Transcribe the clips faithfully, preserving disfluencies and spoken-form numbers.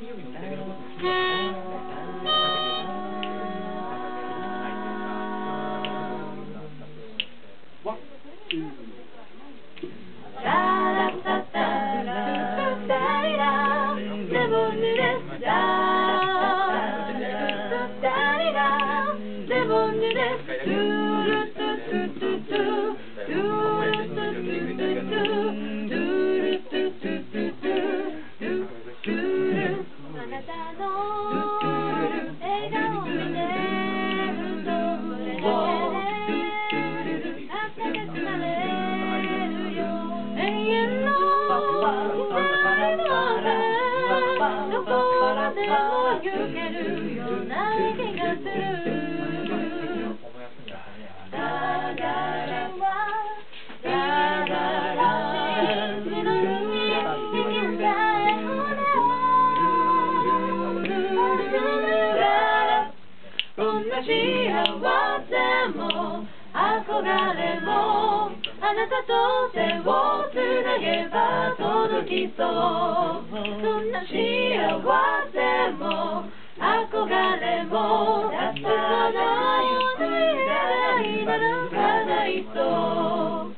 憧れもあなたと手をつなげば届きそうそんな幸せも憧れも出さないようにならないと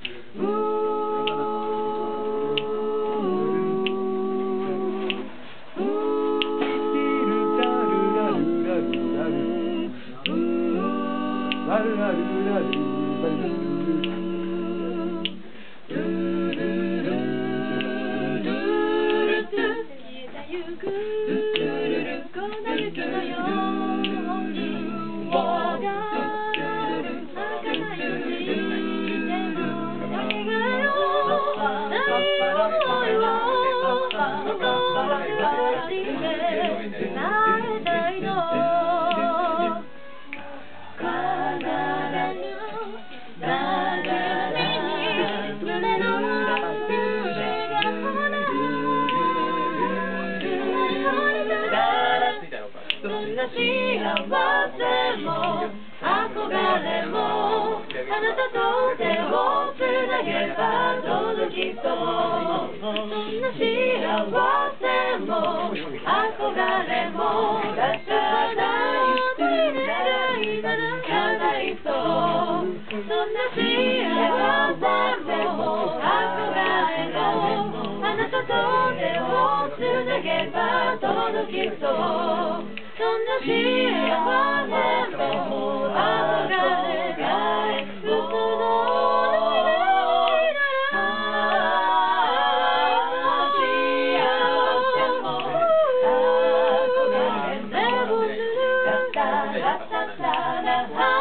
幸せも憧れもあなたと手をつなげば届きそうそんな幸せも憧れも出さないとならないそうそんな幸せも憧れもあなたと手をつなげば届きそうそんな幸せも憧れない嘘の幸せも憧れないラッタラッタラッタラ